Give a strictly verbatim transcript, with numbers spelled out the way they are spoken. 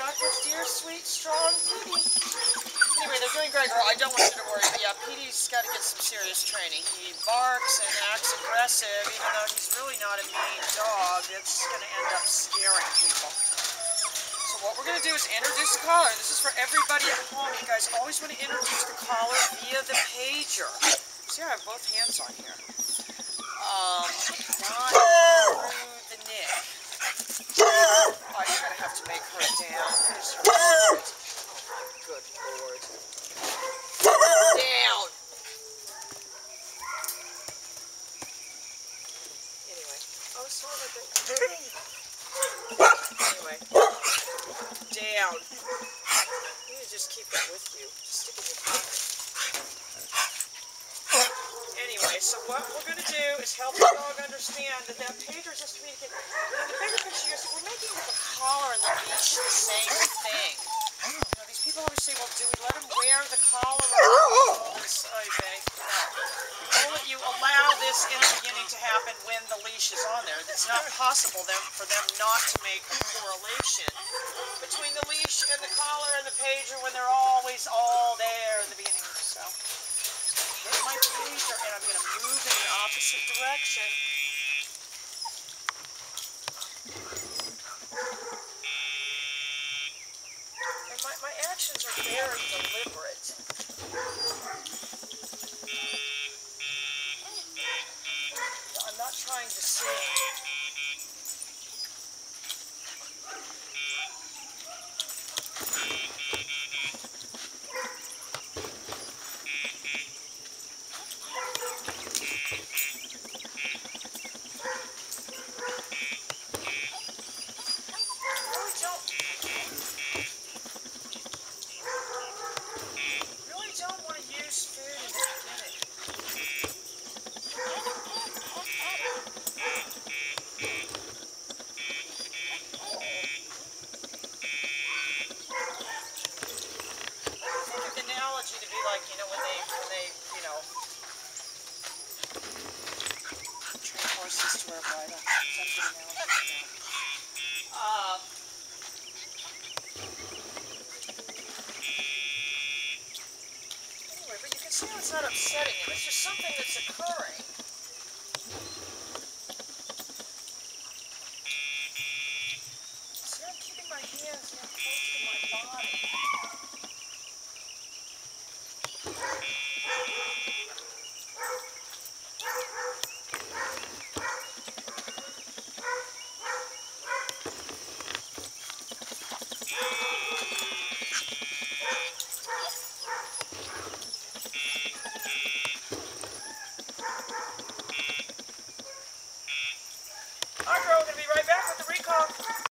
back with dear, sweet, strong Petey. Anyway, they're doing great, girl. I don't want you to worry. But yeah, Petey's got to get some serious training. He barks and acts aggressive, even though he's really not a mean dog. It's going to end up scaring people. So what we're going to do is introduce the collar. This is for everybody at home. You guys always want to introduce the collar via the pager. See, I have both hands on here. Um, not through the neck. Oh, you're going to have to make her down. There's her foot. Good Lord. Down. Anyway. Oh, sorry about that. Anyway. Down. You need to just keep that with you. Just stick it in your pocket. Anyway, so what we're going to do is help the dog understand that that pager is just communicating. And in the bigger picture, we're making the collar and the leash the same thing. You know, these people always say, well, do we let them wear the collar or this? Oh, babe, no. Only you allow this in the beginning to happen when the leash is on there. It's not possible then for them not to make a correlation between the leash and the collar and the pager when they're always all there in the beginning. So. Hit my pager and I'm going to move in the opposite direction. And my, my actions are very deliberate. I'm not trying to sing. To be like, you know, when they, when they, you know, train horses to wear bridle. That's the analogy. Um, anyway, but you can see how it's not upsetting him. It's just something that's occurring. See, I'm keeping my hands, you know, close to my body.